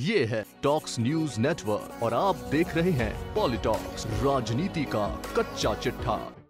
ये है talks news network और आप देख रहे हैं पॉलिटॉक्स, राजनीति का कच्चा चिट्ठा।